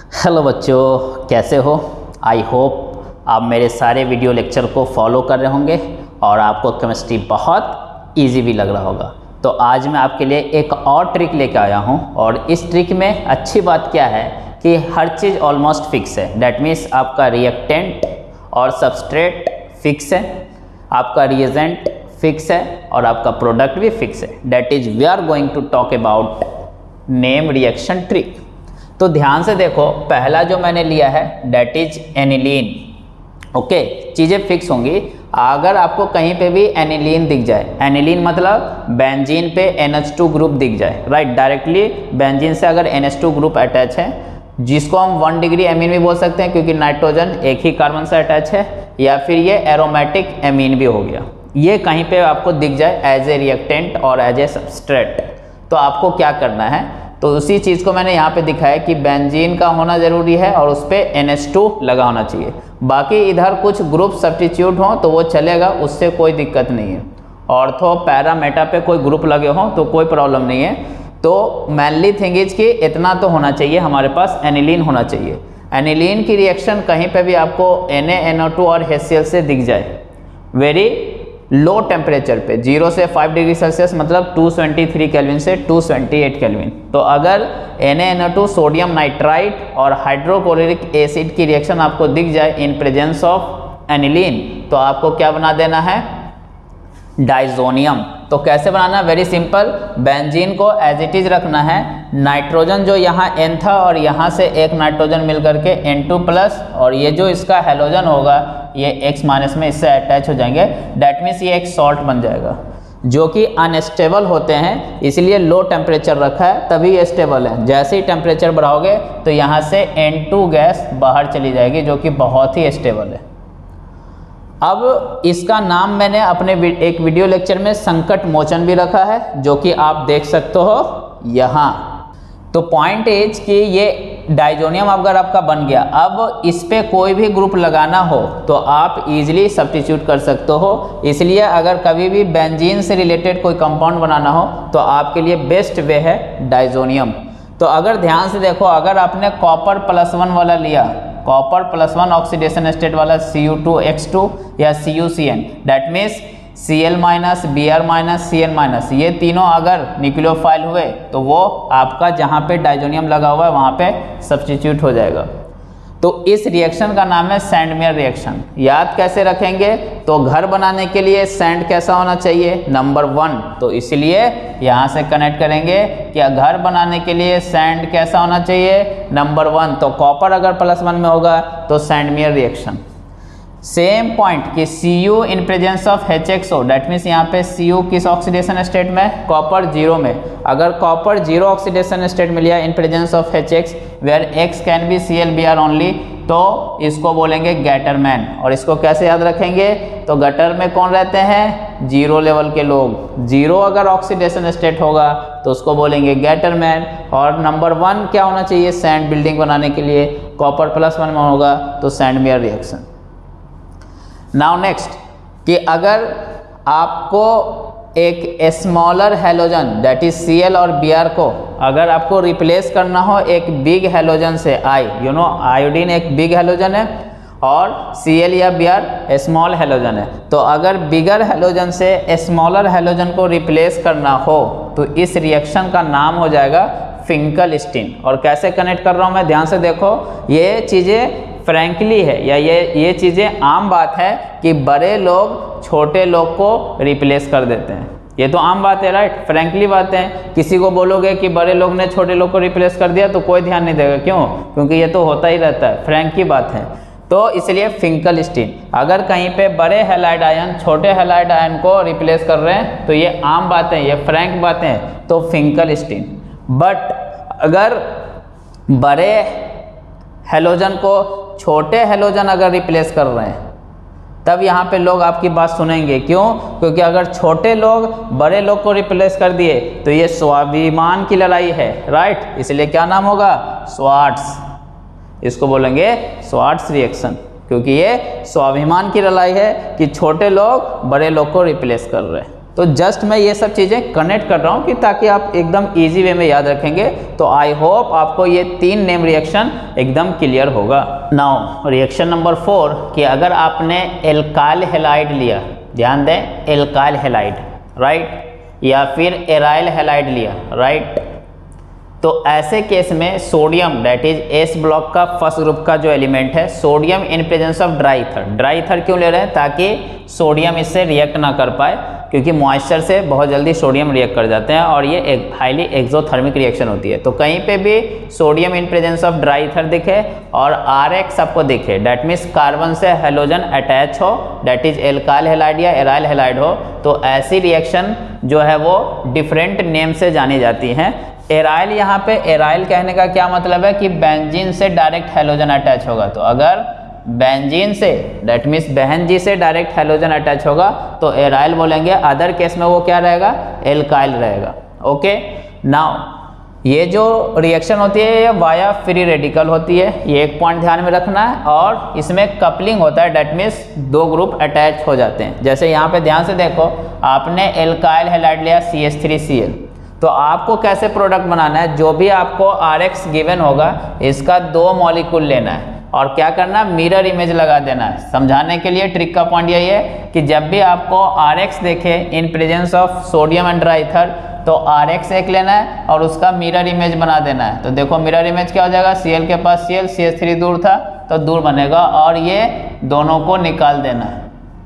Hello बच्चों, कैसे हो? आई होप आप मेरे सारे वीडियो लेक्चर को फॉलो कर रहे होंगे और आपको केमिस्ट्री बहुत इजी भी लग रहा होगा। तो आज मैं आपके लिए एक और ट्रिक लेकर आया हूं और इस ट्रिक में अच्छी बात क्या है कि हर चीज़ ऑलमोस्ट फिक्स है। डैट मीन्स आपका रिएक्टेंट और सबस्ट्रेट फिक्स है, आपका रिएजेंट फिक्स है और आपका प्रोडक्ट भी फिक्स है। That is we are going to talk about name reaction trick. तो ध्यान से देखो, पहला जो मैंने लिया है डैट इज एनिलीन। ओके, चीज़ें फिक्स होंगी। अगर आपको कहीं पे भी एनिलीन दिख जाए, एनिलीन मतलब बेंजीन पे NH2 ग्रुप दिख जाए, राइट, डायरेक्टली बेंजीन से अगर NH2 ग्रुप अटैच है, जिसको हम 1 डिग्री एमीन भी बोल सकते हैं क्योंकि नाइट्रोजन एक ही कार्बन से अटैच है, या फिर ये एरोमेटिक एमीन भी हो गया, ये कहीं पे आपको दिख जाए एज ए रिएक्टेंट और एज ए सबस्ट्रेट, तो आपको क्या करना है? तो उसी चीज़ को मैंने यहाँ पे दिखाया कि बेंजीन का होना ज़रूरी है और उस पर NH2 लगा होना चाहिए। बाकी इधर कुछ ग्रुप सब्स्टिट्यूट हों तो वो चलेगा, उससे कोई दिक्कत नहीं है। ऑर्थो पैरा मेटा पे कोई ग्रुप लगे हों तो कोई प्रॉब्लम नहीं है। तो मेनली थिंग इज कि इतना तो होना चाहिए, हमारे पास एनिलीन होना चाहिए। एनिलीन की रिएक्शन कहीं पे भी आपको NaNO2 और HCl से दिख जाए वेरी लो टेम्परेचर पे, 0 से 5 डिग्री सेल्सियस मतलब 223 केल्विन से 228 केल्विन। तो अगर NaNO2 सोडियम नाइट्राइट और हाइड्रोक्लोरिक एसिड की रिएक्शन आपको दिख जाए इन प्रेजेंस ऑफ एनिलीन, तो आपको क्या बना देना है? डाइजोनियम। तो कैसे बनाना? वेरी सिंपल, बेंजीन को एज इट इज रखना है। नाइट्रोजन जो यहाँ N था और यहाँ से एक नाइट्रोजन मिल करके N2+, और ये जो इसका हेलोजन होगा ये X- में इससे अटैच हो जाएंगे। डैट मीन्स ये एक सॉल्ट बन जाएगा, जो कि अनस्टेबल होते हैं, इसलिए लो टेम्परेचर रखा है तभी ये स्टेबल है। जैसे ही टेम्परेचर बढ़ाओगे तो यहाँ से N2 गैस बाहर चली जाएगी, जो कि बहुत ही स्टेबल है। अब इसका नाम मैंने अपने एक वीडियो लेक्चर में संकट मोचन भी रखा है, जो कि आप देख सकते हो यहाँ। तो पॉइंट इज कि ये डाइजोनियम अगर आपका बन गया, अब इस पे कोई भी ग्रुप लगाना हो तो आप इजीली सब्स्टिट्यूट कर सकते हो। इसलिए अगर कभी भी बेंजीन से रिलेटेड कोई कंपाउंड बनाना हो तो आपके लिए बेस्ट वे है डाइजोनियम। तो अगर ध्यान से देखो, अगर आपने कॉपर +1 वाला लिया, कॉपर +1 ऑक्सीडेशन स्टेट वाला Cu2X2 या CuCN, that means Cl-, Br-, Cn-, ये तीनों अगर न्यूक्लियोफाइल हुए तो वो आपका जहाँ पे डाइजोनियम लगा हुआ है वहाँ पे सब्स्टिट्यूट हो जाएगा। तो इस रिएक्शन का नाम है सैंडमेयर रिएक्शन। याद कैसे रखेंगे? तो घर बनाने के लिए सैंड कैसा होना चाहिए? नंबर 1। तो इसलिए यहाँ से कनेक्ट करेंगे कि घर बनाने के लिए सैंड कैसा होना चाहिए? नंबर 1। तो कॉपर अगर +1 में होगा तो सैंडमेयर रिएक्शन। सेम पॉइंट कि Cu in presence of HXO, that means यहाँ पे Cu किस ऑक्सीडेशन स्टेट में? कॉपर 0 में। अगर कॉपर 0 ऑक्सीडेशन स्टेट में लिया in presence of HX where X can be Cl-Br only, तो इसको बोलेंगे गैटरमैन। और इसको कैसे याद रखेंगे? तो गटर में कौन रहते हैं? 0 लेवल के लोग। 0 अगर ऑक्सीडेशन स्टेट होगा तो उसको बोलेंगे गैटरमैन। और नंबर 1 क्या होना चाहिए? सैंड बिल्डिंग बनाने के लिए कॉपर +1 में होगा तो सैंडमेयर रिएक्शन। नाउ नेक्स्ट कि अगर आपको एक smaller halogen that is Cl और Br को अगर आपको रिप्लेस करना हो एक बिग हेलोजन से, आयोडीन एक बिग हेलोजन है और Cl या Br स्मॉल हेलोजन है, तो अगर बिगर हेलोजन से स्मॉलर हेलोजन को रिप्लेस करना हो तो इस रिएक्शन का नाम हो जाएगा फिंकलस्टीन। और कैसे कनेक्ट कर रहा हूँ मैं? ध्यान से देखो, ये चीज़ें फ्रैंकली है या ये चीज़ें आम बात है कि बड़े लोग छोटे लोग को रिप्लेस कर देते हैं। ये तो आम बात है, राइट, फ्रैंकली बात है। किसी को बोलोगे कि बड़े लोग ने छोटे लोग को रिप्लेस कर दिया तो कोई ध्यान नहीं देगा। क्यों? क्योंकि ये तो होता ही रहता है, फ्रैंक की बात है। तो इसलिए फिंकलस्टीन। अगर कहीं पे बड़े हैलाइड आयन छोटे हैलाइड आयन को रिप्लेस कर रहे हैं तो ये आम बातें, ये फ्रैंक बातें, तो फिंकलस्टीन। बट अगर बड़े हेलोजन को छोटे हेलोजन अगर रिप्लेस कर रहे हैं तब यहाँ पे लोग आपकी बात सुनेंगे। क्यों? क्योंकि अगर छोटे लोग बड़े लोग को रिप्लेस कर दिए तो ये स्वाभिमान की लड़ाई है, राइट, इसलिए क्या नाम होगा? स्वार्ट्स। इसको बोलेंगे स्वार्ट्स रिएक्शन, क्योंकि ये स्वाभिमान की लड़ाई है कि छोटे लोग बड़े लोग को रिप्लेस कर रहे हैं। तो जस्ट मैं ये सब चीज़ें कनेक्ट कर रहा हूँ कि ताकि आप एकदम इजी वे में याद रखेंगे। तो आई होप आपको ये 3 नेम रिएक्शन एकदम क्लियर होगा। नाउ रिएक्शन नंबर 4 कि अगर आपने एल्काइल हैलाइड लिया, ध्यान दें एल्काइल हैलाइड, राइट, या फिर एराइल हैलाइड लिया, राइट, तो ऐसे केस में sodium that is S block का फर्स्ट ग्रुप का जो एलिमेंट है sodium in presence of dry ether. Dry ether क्यों ले रहे हैं? ताकि सोडियम इससे रिएक्ट ना कर पाए, क्योंकि मॉइस्चर से बहुत जल्दी सोडियम रिएक्ट कर जाते हैं और ये एक हाईली एक्सोथर्मिक रिएक्शन होती है। तो कहीं पे भी sodium in presence of dry ether दिखे और RX आपको दिखे, डैट मीन्स कार्बन से हेलोजन अटैच हो, डैट इज एल्काइल हैलाइड या एराइल हैलाइड हो, तो ऐसी रिएक्शन जो है वो डिफरेंट नेम से जानी जाती हैं। एराइल, यहाँ पे एराइल कहने का क्या मतलब है कि बेंजीन से डायरेक्ट हेलोजन अटैच होगा। तो अगर बेंजीन से दैट मीन्स बहन जी से डायरेक्ट हेलोजन अटैच होगा तो एराइल बोलेंगे, अदर केस में वो क्या रहेगा? एल्काइल रहेगा। ओके, नाउ ये जो रिएक्शन होती है ये वाया फ्री रेडिकल होती है, ये एक पॉइंट ध्यान में रखना है, और इसमें कपलिंग होता है, दैट मीन्स 2 ग्रुप अटैच हो जाते हैं। जैसे यहाँ पे ध्यान से देखो, आपने एल्काइल हैलाइड लिया CH3Cl, तो आपको कैसे प्रोडक्ट बनाना है? जो भी आपको RX गिवन होगा इसका 2 मॉलिक्यूल लेना है और क्या करना? मिरर इमेज लगा देना है। समझाने के लिए ट्रिक का पॉइंट यही है कि जब भी आपको RX देखे in presence of sodium and dry ether तो RX एक लेना है और उसका मिरर इमेज बना देना है। तो देखो मिरर इमेज क्या हो जाएगा? Cl के पास Cl, CH3 दूर था तो दूर बनेगा और ये दोनों को निकाल देना है।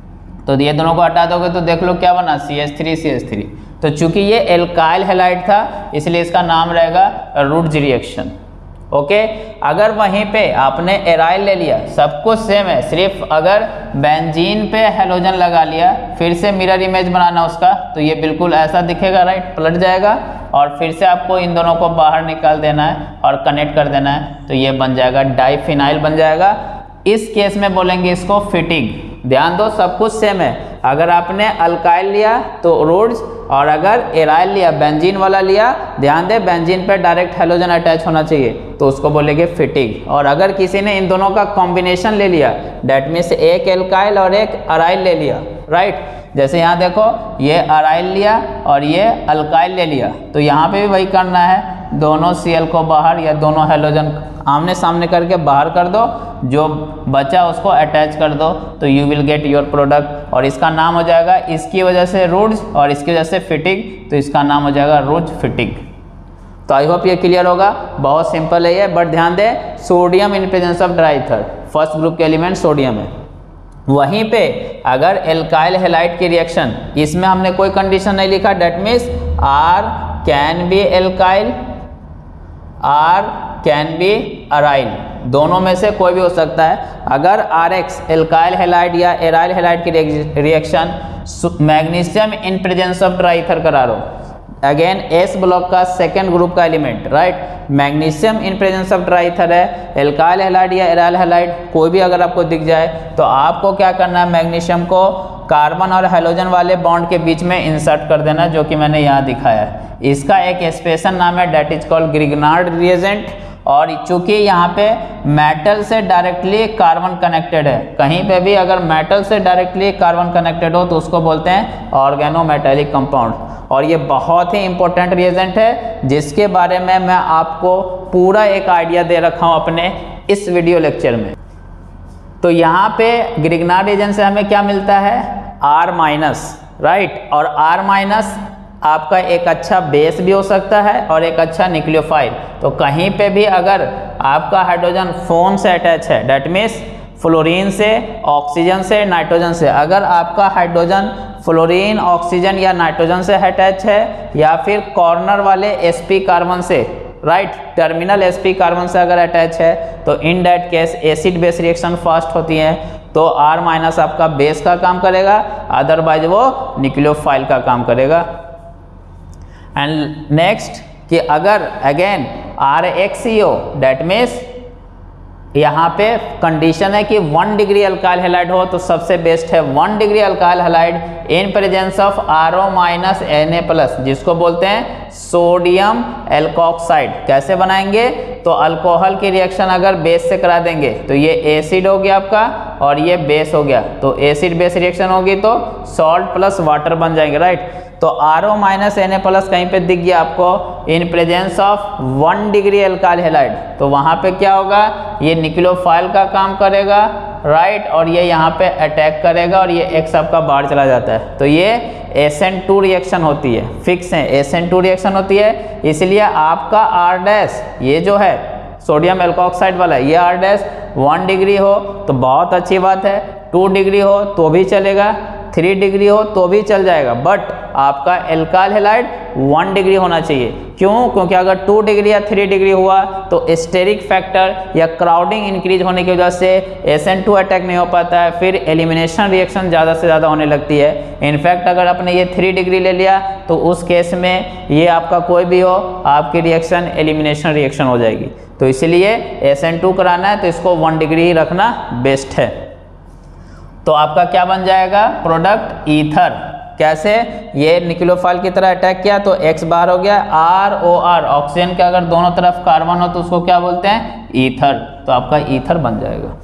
तो ये दोनों को हटा दोगे तो देख लो क्या बना? CH3 तो चूंकि ये एल्काइल हैलाइड था इसलिए इसका नाम रहेगा रुड्ज रिएक्शन। ओके, अगर वहीं पे आपने एराइल ले लिया, सब कुछ सेम है, सिर्फ अगर बेंजीन पे हेलोजन लगा लिया, फिर से मिरर इमेज बनाना उसका, तो ये बिल्कुल ऐसा दिखेगा, राइट, पलट जाएगा और फिर से आपको इन दोनों को बाहर निकाल देना है और कनेक्ट कर देना है, तो ये बन जाएगा डाइफिनाइल बन जाएगा। इस केस में बोलेंगे इसको फिटिग। ध्यान दो सब कुछ सेम है, अगर आपने अल्काइल लिया तो रोड्स और अगर एराइल लिया बेंजीन वाला लिया, ध्यान दे बेंजीन पे डायरेक्ट हेलोजन अटैच होना चाहिए तो उसको बोलेंगे फिटिग। और अगर किसी ने इन दोनों का कॉम्बिनेशन ले लिया, डेट मीन्स एक एल्काइल और एक अराइल ले लिया, राइट, जैसे यहाँ देखो ये अराइल लिया और ये अल्काइल ले लिया, तो यहाँ पे भी वही करना है, दोनों Cl को बाहर या दोनों हेलोजन आमने सामने करके बाहर कर दो, जो बचा उसको अटैच कर दो, तो you will get your product. और इसका नाम हो जाएगा, इसकी वजह से रूड्स और इसकी वजह से फिटिग, तो इसका नाम हो जाएगा रूज फिटिग। तो आई होप ये क्लियर होगा, बहुत सिंपल है ये, बट ध्यान दें sodium in presence of dry ether, first group के एलिमेंट सोडियम है। वहीं पे अगर एल्काइल हैलाइड की रिएक्शन, इसमें हमने कोई कंडीशन नहीं लिखा, that means R can be alkyl, R can be aryl, दोनों में से कोई भी हो सकता है। अगर RX एल्काइल हैलाइड या एराइल हैलाइड की reaction magnesium in presence of dry ether करा रहा हो, अगेन एस ब्लॉक का सेकेंड ग्रुप का element, right, magnesium in presence of dry ether है, एल्काइल हैलाइड या एराइल हैलाइड कोई भी अगर आपको दिख जाए तो आपको क्या करना है, मैग्नीशियम को कार्बन और हेलोजन वाले बॉन्ड के बीच में इंसर्ट कर देना, जो कि मैंने यहाँ दिखाया है। इसका एक स्पेशल नाम है, that is called Grignard reagent. और चूंकि यहाँ पे मेटल से डायरेक्टली कार्बन कनेक्टेड है, कहीं पे भी अगर मेटल से डायरेक्टली कार्बन कनेक्टेड हो तो उसको बोलते हैं ऑर्गेनोमेटेलिक कंपाउंड। और ये बहुत ही इंपॉर्टेंट रिएजेंट है जिसके बारे में मैं आपको पूरा एक आइडिया दे रखा हूँ अपने इस वीडियो लेक्चर में। तो यहाँ पे ग्रिग्नार्ड रिएजेंट से हमें क्या मिलता है, R-, राइट, और R- आपका एक अच्छा बेस भी हो सकता है और एक अच्छा न्यूक्लियोफाइल। तो कहीं पे भी अगर आपका हाइड्रोजन फोन से अटैच है, डेट मीन्स फ्लोरीन से, ऑक्सीजन से, नाइट्रोजन से, अगर आपका हाइड्रोजन फ्लोरीन, ऑक्सीजन या नाइट्रोजन से अटैच है या फिर कॉर्नर वाले sp कार्बन से, राइट, टर्मिनल sp कार्बन से अगर अटैच है, तो in that case acid base reaction fast होती है, तो R- आपका बेस का काम करेगा, अदरवाइज वो न्यूक्लियोफाइल का काम करेगा। एंड नेक्स्ट कि अगर अगेन RXCO, डेट मीन्स यहाँ पे कंडीशन है कि 1 डिग्री अल्काइल हैलाइड हो तो सबसे बेस्ट है 1 degree alkyl halide in presence of RO- Na+, जिसको बोलते हैं सोडियम एल्कोक्साइड। कैसे बनाएंगे, तो अल्कोहल की रिएक्शन अगर बेस से करा देंगे तो ये एसिड हो गया आपका और ये बेस हो गया, तो एसिड बेस रिएक्शन होगी तो सॉल्ट प्लस वाटर बन जाएंगे, राइट। तो RO माइनस Na प्लस कहीं पे दिख गया आपको in presence of 1 degree alkyl halide, तो वहाँ पे क्या होगा, ये न्यूक्लियोफाइल का काम करेगा, राइट, और ये यहाँ पे अटैक करेगा और ये X आपका बाहर चला जाता है। तो ये SN2 रिएक्शन होती है, फिक्स है, SN2 रिएक्शन होती है। इसलिए आपका R' ये जो है सोडियम एल्कोक्साइड वाला, ये R' 1 डिग्री हो तो बहुत अच्छी बात है, 2 डिग्री हो तो भी चलेगा, 3 डिग्री हो तो भी चल जाएगा, बट आपका एल्काइल हैलाइड 1 डिग्री होना चाहिए। क्यों? क्योंकि अगर 2 डिग्री या 3 डिग्री हुआ तो स्टेरिक फैक्टर या क्राउडिंग इंक्रीज होने की वजह से SN2 अटैक नहीं हो पाता है, फिर एलिमिनेशन रिएक्शन ज़्यादा से ज़्यादा होने लगती है। इनफैक्ट अगर आपने ये 3 डिग्री ले लिया तो उस केस में ये आपका कोई भी हो, आपकी रिएक्शन एलिमिनेशन रिएक्शन हो जाएगी। तो इसलिए SN2 कराना है तो इसको 1 डिग्री ही रखना बेस्ट है। तो आपका क्या बन जाएगा प्रोडक्ट, ईथर। कैसे? ये न्यूक्लियोफाइल की तरह अटैक किया तो X बाहर हो गया, ROR, ऑक्सीजन के अगर दोनों तरफ कार्बन हो तो उसको क्या बोलते हैं, ईथर। तो आपका ईथर बन जाएगा।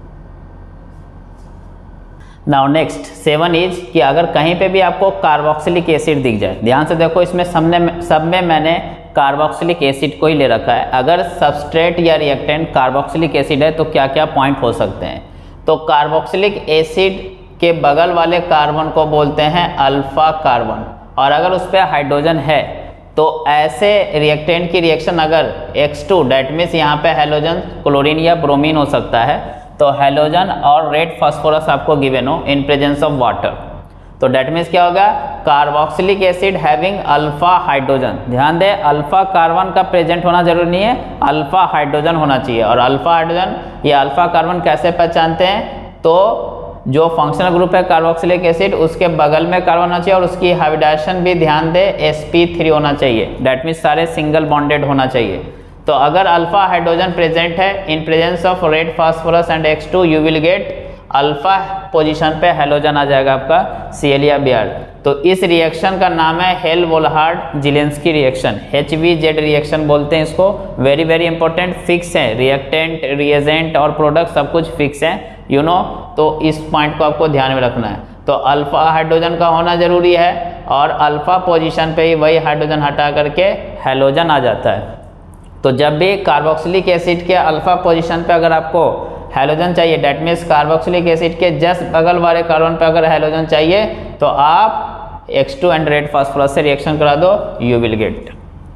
नाउ नेक्स्ट 7 इज कि अगर कहीं पे भी आपको कार्बोक्सिलिक एसिड दिख जाए, ध्यान से देखो, इसमें सब में मैंने कार्बोक्सिलिक एसिड को ही ले रखा है। अगर सबस्ट्रेट या रिएक्टेंट कार्बोक्सिलिक एसिड है तो क्या क्या पॉइंट हो सकते हैं। तो कार्बोक्सिलिक एसिड के बगल वाले कार्बन को बोलते हैं अल्फा कार्बन, और अगर उस पर हाइड्रोजन है तो ऐसे रिएक्टेंट की रिएक्शन अगर X2 डेट मीन्स यहाँ पे हैलोजन क्लोरीन या ब्रोमीन हो सकता है, तो हैलोजन और रेड फास्फोरस आपको गिवन हो इन प्रेजेंस ऑफ वाटर, तो डेट मीन्स क्या होगा, carboxylic acid having alpha hydrogen. ध्यान दे, अल्फा कार्बन का प्रेजेंट होना जरूरी नहीं है, अल्फा हाइड्रोजन होना चाहिए। और अल्फा हाइड्रोजन या अल्फा कार्बन कैसे पहचानते हैं, तो जो फंक्शनल ग्रुप है कार्बोक्सिलिक एसिड उसके बगल में कार्बन होना चाहिए और उसकी हाइब्रिडाइजेशन भी ध्यान दे sp3 होना चाहिए, डेट मीन्स सारे सिंगल बॉन्डेड होना चाहिए। तो अगर अल्फा हाइड्रोजन प्रेजेंट है in presence of red phosphorus and X2 you will get alpha position पे हैलोजन आ जाएगा आपका Cl या Br। तो इस रिएक्शन का नाम है Hell Volhard Zelinsky reaction, HVZ reaction बोलते हैं इसको। वेरी वेरी इंपॉर्टेंट, फिक्स है, रिएक्टेंट, रिएजेंट और प्रोडक्ट सब कुछ फिक्स है, यू नो। तो इस पॉइंट को आपको ध्यान में रखना है। तो अल्फा हाइड्रोजन का होना जरूरी है और अल्फा पोजीशन पे ही वही हाइड्रोजन हटा करके हैलोजन आ जाता है। तो जब भी कार्बोक्सिलिक एसिड के अल्फा पोजीशन पे अगर आपको हैलोजन चाहिए, डेट मीन्स कार्बोक्सिलिक एसिड के जस्ट बगल वाले कार्बन पे अगर हैलोजन चाहिए तो आप X2 एंड रेड फास्फोरस से रिएक्शन करा दो, you will get.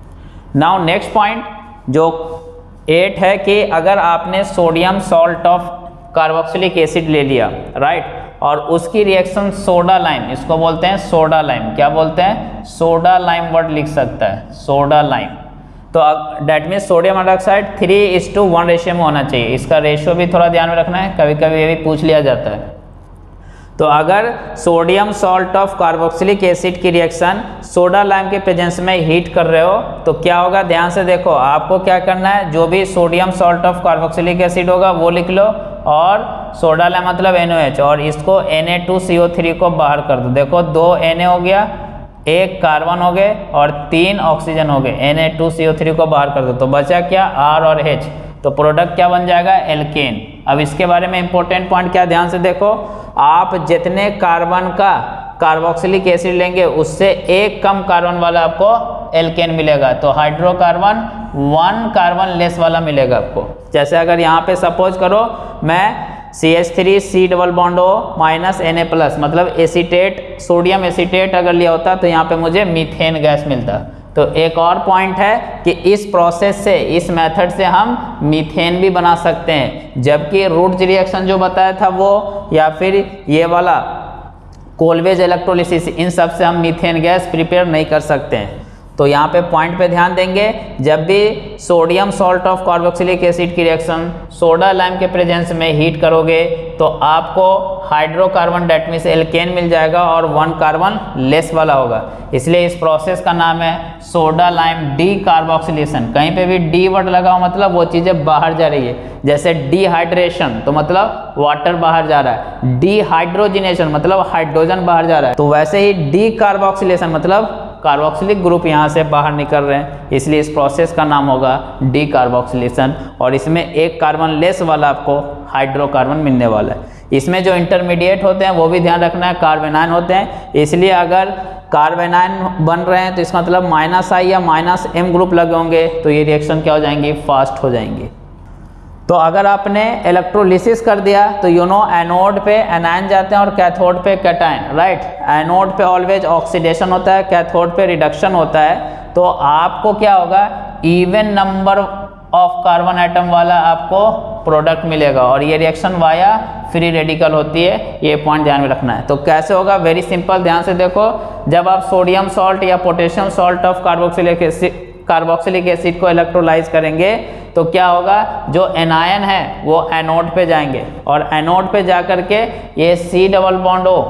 Now next point जो 8 है कि अगर आपने sodium salt of carboxylic acid ले लिया, राइट, और उसकी रिएक्शन सोडा लाइम, इसको बोलते हैं सोडा लाइम, क्या बोलते हैं, सोडा लाइम वर्ड लिख सकता है, सोडा लाइम। तो that means sodium hydroxide 3:1 ratio में होना चाहिए। इसका रेशियो भी थोड़ा ध्यान में रखना है, कभी कभी ये भी पूछ लिया जाता है। तो अगर sodium salt of carboxylic acid की रिएक्शन सोडा लाइम के प्रेजेंस में हीट कर रहे हो तो क्या होगा, ध्यान से देखो, आपको क्या करना है, जो भी sodium salt of carboxylic acid होगा वो लिख लो, और सोडा लाइम मतलब NOH, और इसको Na2CO3 को बाहर कर दो। देखो 2 Na हो गया, 1 कार्बन हो गए और 3 ऑक्सीजन हो गए, Na2CO3 को बाहर कर दो, तो बचा क्या, R और H। तो प्रोडक्ट क्या बन जाएगा, एल्केन। अब इसके बारे में इंपॉर्टेंट पॉइंट क्या, ध्यान से देखो, आप जितने कार्बन का कार्बोक्सिलिक एसिड लेंगे उससे 1 कम कार्बन वाला आपको एल्केन मिलेगा। तो हाइड्रोकार्बन 1 कार्बन लेस वाला मिलेगा आपको। जैसे अगर यहाँ पे सपोज करो मैं CH3C double bond O minus Na+, मतलब एसीटेट, सोडियम एसीटेट अगर लिया होता तो यहाँ पे मुझे मीथेन गैस मिलता। तो एक और पॉइंट है कि इस प्रोसेस से, इस मेथड से हम मीथेन भी बना सकते हैं, जबकि रूट रिएक्शन जो बताया था वो, या फिर ये वाला कोलवेज इलेक्ट्रोलिसिस, इन सब से हम मीथेन गैस प्रिपेयर नहीं कर सकते हैं। तो यहाँ पे पॉइंट पे ध्यान देंगे, जब भी sodium salt of carboxylic acid की रिएक्शन सोडा लाइम के प्रेजेंस में हीट करोगे तो आपको हाइड्रोकार्बन डेट मीन्स एल्केन मिल जाएगा और 1 कार्बन लेस वाला होगा। इसलिए इस प्रोसेस का नाम है सोडा लाइम डी कार्बोक्सिलेशन। कहीं पे भी डी वर्ड लगा हो मतलब वो चीज़ें बाहर जा रही है, जैसे डिहाइड्रेशन तो मतलब वाटर बाहर जा रहा है, डिहाइड्रोजिनेशन मतलब हाइड्रोजन बाहर जा रहा है, तो वैसे ही डी कार्बोक्सिलेशन मतलब कार्बोक्सिलिक ग्रुप यहाँ से बाहर निकल रहे हैं, इसलिए इस प्रोसेस का नाम होगा डी कार्बोक्सिलेशन। और इसमें 1 कार्बन लेस वाला आपको हाइड्रोकार्बन मिलने वाला है। इसमें जो इंटरमीडिएट होते हैं वो भी ध्यान रखना है, कार्बेनाइन होते हैं, इसलिए अगर कार्बेनाइन बन रहे हैं तो इसका मतलब -I या -M ग्रुप लगे होंगे तो ये रिएक्शन क्या हो जाएंगी, फास्ट हो जाएंगी। तो अगर आपने इलेक्ट्रोलिसिस कर दिया तो एनोड पे एनायन जाते हैं और कैथोड पे कैटायन, राइट। एनोड पे ऑलवेज ऑक्सीडेशन होता है, कैथोड पे रिडक्शन होता है, तो आपको क्या होगा, even number of carbon atom वाला आपको प्रोडक्ट मिलेगा और ये रिएक्शन वाया फ्री रेडिकल होती है, ये पॉइंट ध्यान में रखना है। तो कैसे होगा, वेरी सिंपल, ध्यान से देखो। जब आप सोडियम सॉल्ट या potassium salt of carboxylic acid को इलेक्ट्रोलाइज करेंगे तो क्या होगा, जो एनायन है वो एनोड पे जाएंगे और एनोड पे जा करके ये C डबल बॉन्ड O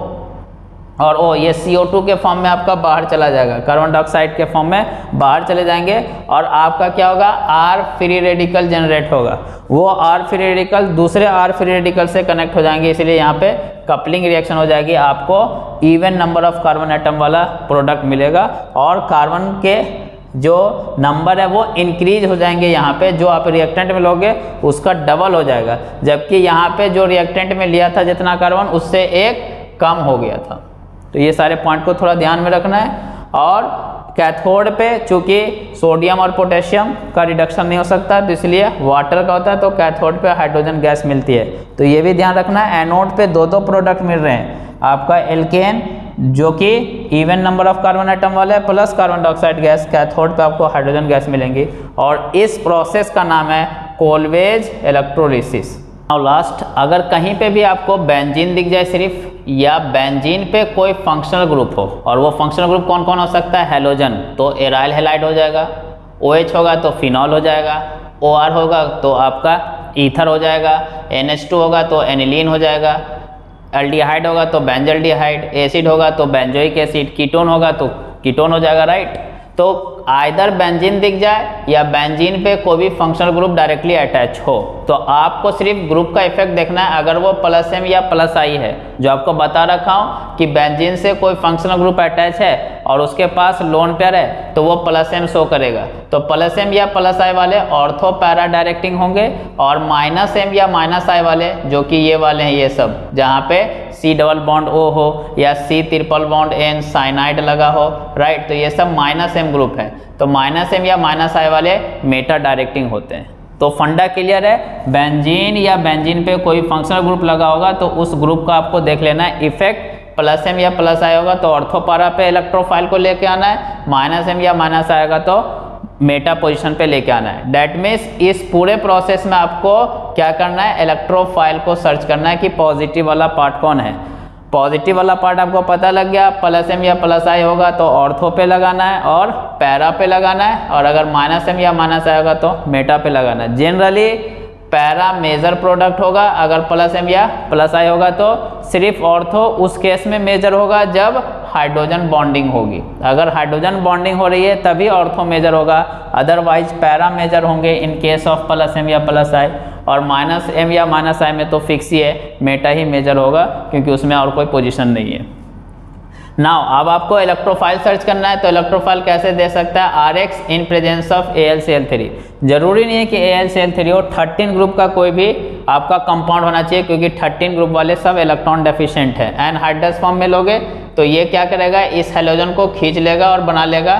और O ये CO2 के फॉर्म में आपका बाहर चला जाएगा, कार्बन डाइऑक्साइड के फॉर्म में बाहर चले जाएंगे और आपका क्या होगा, R फ्री रेडिकल जनरेट होगा। वो R फ्री रेडिकल दूसरे R फ्री रेडिकल से कनेक्ट हो जाएंगे, इसलिए यहाँ पे कपलिंग रिएक्शन हो जाएगी, आपको even number of carbon atom वाला प्रोडक्ट मिलेगा और कार्बन के जो नंबर है वो इंक्रीज हो जाएंगे। यहाँ पे जो आप रिएक्टेंट में लोगे उसका डबल हो जाएगा, जबकि यहाँ पे जो रिएक्टेंट में लिया था जितना कार्बन उससे एक कम हो गया था। तो ये सारे पॉइंट को थोड़ा ध्यान में रखना है। और कैथोड पे चूंकि सोडियम और पोटेशियम का रिडक्शन नहीं हो सकता तो इसलिए वाटर का होता है, तो कैथोड पे हाइड्रोजन गैस मिलती है, तो ये भी ध्यान रखना है। एनोड पे दो प्रोडक्ट मिल रहे हैं, आपका एल्केन जो कि even number of carbon atom वाला है plus carbon dioxide gas, cathode पे आपको हाइड्रोजन गैस मिलेंगी और इस प्रोसेस का नाम है कोलवेज इलेक्ट्रोलिसिस। और लास्ट, अगर कहीं पे भी आपको बेंजीन दिख जाए सिर्फ, या बेंजीन पे कोई फंक्शनल ग्रुप हो, और वो फंक्शनल ग्रुप कौन कौन हो सकता है, हेलोजन, तो एराइल हैलाइड हो जाएगा, OH होगा तो फिनॉल हो जाएगा, OR होगा तो आपका ईथर हो जाएगा, NH2 होगा तो एनिलीन हो जाएगा, एल्डिहाइड होगा तो बेंजल्डिहाइड, एसिड होगा तो बेंजोइक एसिड, कीटोन होगा तो कीटोन हो जाएगा, राइट। तो आइदर बेंजीन दिख जाए या बेंजीन पे कोई भी फंक्शनल ग्रुप डायरेक्टली अटैच हो तो आपको सिर्फ ग्रुप का इफेक्ट देखना है। अगर वो +M या +I है, जो आपको बता रखा हूँ कि बेंजीन से कोई फंक्शनल ग्रुप अटैच है और उसके पास लोन पेयर है तो वो +M शो करेगा, तो +M या +I वाले ऑर्थो पैरा डायरेक्टिंग होंगे और -M या -I वाले जो कि ये वाले हैं, ये सब जहाँ पे C डबल बॉन्ड O हो या C triple bond N cyanide लगा हो, राइट, तो ये सब -M ग्रुप है, तो -M या -I वाले मेटा डायरेक्टिंग होते हैं। तो फंडा क्लियर है, बेंजीन या बेंजीन पे कोई फंक्शनल ग्रुप लगा होगा तो उस ग्रुप का आपको देख लेना है इफेक्ट, +M या +I होगा तो ऑर्थो पैरा पे इलेक्ट्रोफाइल को लेके आना है, -M या -I आएगा तो मेटा पोजीशन पे लेके आना है। डेट मीन्स इस पूरे प्रोसेस में आपको क्या करना है, इलेक्ट्रोफाइल को सर्च करना है कि पॉजिटिव वाला पार्ट कौन है। पॉजिटिव वाला पार्ट आपको पता लग गया, +M या +I होगा तो ऑर्थो पे लगाना है और पैरा पे लगाना है, और अगर -M या -I होगा तो मेटा पे लगाना है। जनरली पैरा मेजर प्रोडक्ट होगा, अगर +M या +I होगा तो सिर्फ ऑर्थो उस केस में मेजर होगा जब हाइड्रोजन बॉन्डिंग होगी। अगर हाइड्रोजन बॉन्डिंग हो रही है तभी ऑर्थो मेजर होगा, अदरवाइज पैरा मेजर होंगे इन केस ऑफ +M या +I, और -M या -I में तो फिक्स ही है, मेटा ही मेजर होगा क्योंकि उसमें और कोई पोजीशन नहीं है। नाउ अब आपको इलेक्ट्रोफाइल सर्च करना है, तो इलेक्ट्रोफाइल कैसे दे सकता है, RX in presence of AlCl3। जरूरी नहीं है कि AlCl3 हो, 13 ग्रुप का कोई भी आपका कंपाउंड होना चाहिए क्योंकि 13 ग्रुप वाले सब इलेक्ट्रॉन डेफिशिएंट है। एनहाइड्रस फॉर्म में लोगे तो ये क्या करेगा, इस हेलोजन को खींच लेगा और बना लेगा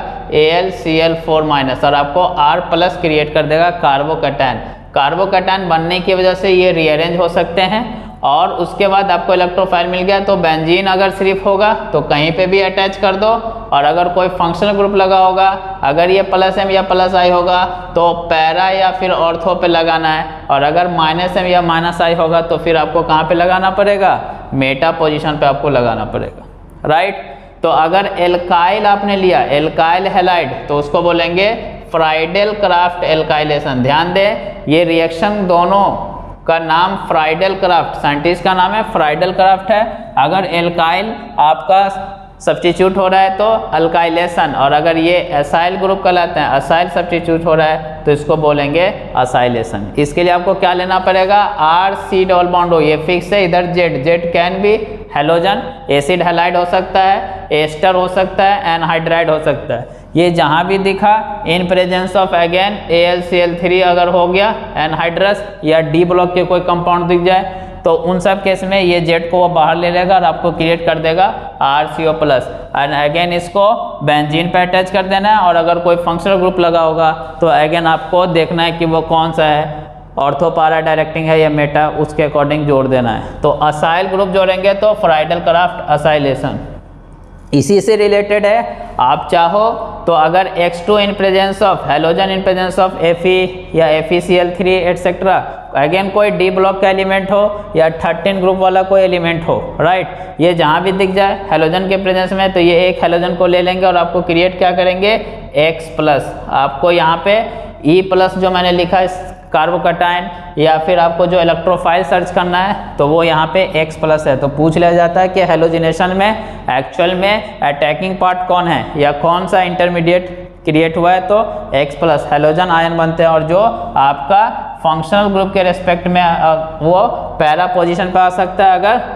AlCl4- और आपको R+ क्रिएट कर देगा कार्बोकैटायन। कार्बोकैटायन बनने की वजह से ये रीअरेंज हो सकते हैं और उसके बाद आपको इलेक्ट्रोफाइल मिल गया। तो बेंजीन अगर सिर्फ होगा तो कहीं पे भी अटैच कर दो, और अगर कोई फंक्शनल ग्रुप लगा होगा, अगर ये +M या +I होगा तो पैरा या फिर ऑर्थो पे लगाना है, और अगर -M या -I होगा तो फिर आपको कहाँ पे लगाना पड़ेगा, मेटा पोजीशन पे आपको लगाना पड़ेगा, राइट। तो अगर एल्काइल आपने लिया, एल्काइल हैलाइड, तो उसको बोलेंगे फ्राइडेल क्राफ्ट एल्काइलेशन। ध्यान दें ये रिएक्शन दोनों का नाम फ्राइडेल क्राफ्ट, साइंटिस्ट का नाम है फ्राइडेल क्राफ्ट है। अगर एल्काइल आपका सब्स्टिट्यूट हो रहा है तो अल्काइलेशन, और अगर ये एसाइल ग्रुप कहलाते हैं, असाइल सब्स्टिट्यूट हो रहा है तो इसको बोलेंगे असाइलेशन। इसके लिए आपको क्या लेना पड़ेगा, RC डबल बॉन्ड हो, ये फिक्स है, इधर Z कैन भी हेलोजन, एसिड हैलाइड हो सकता है, एस्टर हो सकता है, एनहाइड्राइड हो सकता है। ये जहाँ भी दिखा इन प्रेजेंस ऑफ अगेन AlCl3 अगर हो गया एनहाइड्रस, या D ब्लॉक के कोई कंपाउंड दिख जाए तो उन सब केस में ये Z को वो बाहर ले लेगा और आपको क्रिएट कर देगा RCO प्लस। एंड अगेन इसको बेंजीन पे अटैच कर देना है, और अगर कोई फंक्शनल ग्रुप लगा होगा तो अगेन आपको देखना है कि वो कौन सा है, ऑर्थो पारा डायरेक्टिंग है या मेटा, उसके अकॉर्डिंग जोड़ देना है। तो असाइल ग्रुप जोड़ेंगे तो फ्राइडल क्राफ्ट असाइलेशन इसी से रिलेटेड है। आप चाहो तो अगर X2 in presence of halogen in presence of Fe या FeCl3 एटसेट्रा, अगेन कोई डी ब्लॉक का एलिमेंट हो या 13 ग्रुप वाला कोई एलिमेंट हो, राइट, ये जहाँ भी दिख जाए हेलोजन के प्रेजेंस में, तो ये एक हेलोजन को ले लेंगे और आपको क्रिएट क्या करेंगे X प्लस। आपको यहाँ पे E प्लस जो मैंने लिखा है कार्बोकटायन, या फिर आपको जो इलेक्ट्रोफाइल सर्च करना है तो वो यहाँ पे X प्लस है। तो पूछ लिया जाता है कि हेलोजिनेशन में एक्चुअल में अटैकिंग पार्ट कौन है या कौन सा इंटरमीडिएट क्रिएट हुआ है, तो X प्लस हेलोजन आयन बनते हैं, और जो आपका फंक्शनल ग्रुप के रेस्पेक्ट में वो पैरा पोजीशन पे आ सकता है अगर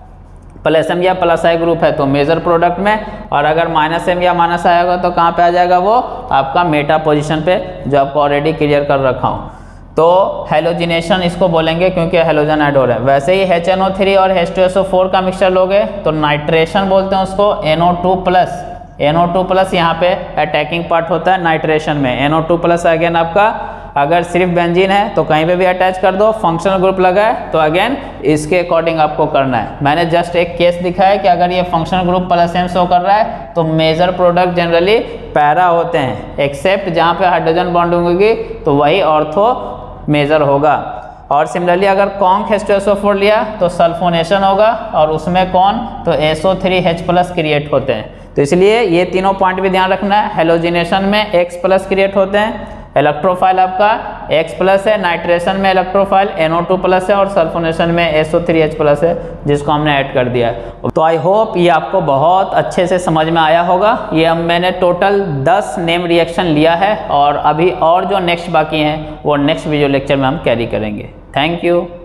प्लस M या प्लस I ग्रुप है तो मेजर प्रोडक्ट में, और अगर माइनस M या माइनस I होगा तो कहाँ पे आ जाएगा, वो आपका मेटा पोजीशन पे, जो आपको ऑलरेडी क्लियर कर रखा हूँ। तो हेलोजिनेशन इसको बोलेंगे क्योंकि हेलोजन ऐड हो रहा है। वैसे ही HNO3 और H2SO4 का मिक्सचर लोगे तो नाइट्रेशन बोलते हैं उसको, NO2 प्लस। NO2 प्लस यहाँ पे अटैकिंग पार्ट होता है नाइट्रेशन में। NO2 प्लस अगेन आपका अगर सिर्फ बेंजीन है तो कहीं पे भी अटैच कर दो, फंक्शनल ग्रुप लगा है तो अगेन इसके अकॉर्डिंग आपको करना है। मैंने जस्ट एक केस दिखा है कि अगर ये functional group plus M show कर रहा है तो मेजर प्रोडक्ट जनरली पैरा होते हैं, एक्सेप्ट जहाँ पे हाइड्रोजन बॉन्डिंग होगी तो वही ऑर्थो मेजर होगा। और सिमिलरली अगर कॉन्क H2SO4 लिया तो सल्फोनेशन होगा, और उसमें कौन तो SO3H प्लस क्रिएट होते हैं। तो इसलिए ये तीनों पॉइंट भी ध्यान रखना है। हेलोजिनेशन में X प्लस क्रिएट होते हैं, इलेक्ट्रोफाइल आपका X प्लस है, नाइट्रेशन में इलेक्ट्रोफाइल NO2 प्लस है, और सल्फोनेशन में SO3H प्लस है जिसको हमने ऐड कर दिया है। तो आई होप ये आपको बहुत अच्छे से समझ में आया होगा। ये अब मैंने टोटल 10 नेम रिएक्शन लिया है, और अभी और जो नेक्स्ट बाकी हैं वो नेक्स्ट वीडियो लेक्चर में हम कैरी करेंगे। Thank you.